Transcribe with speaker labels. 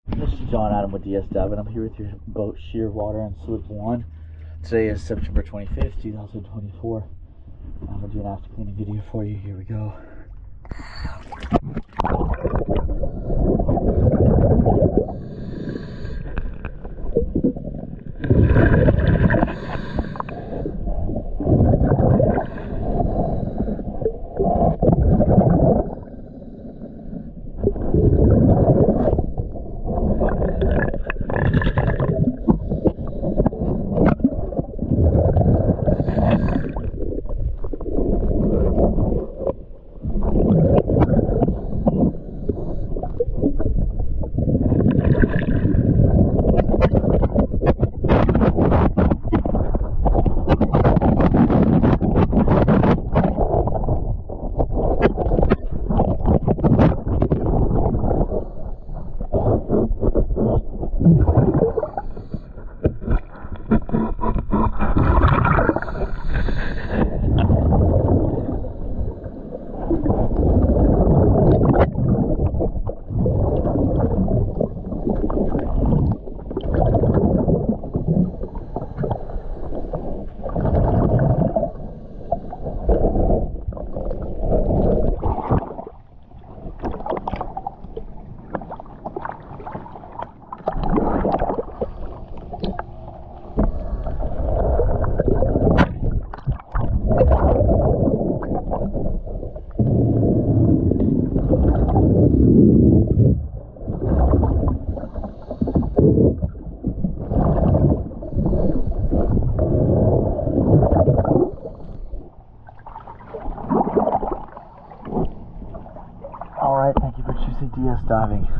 Speaker 1: This is John Adam with DS Dive, and I'm here with your boat Shearwater on Slip 1. Today is September 25th, 2024. I'm going to do an after cleaning video for you. Here we go. Alright, thank you for choosing DS Diving.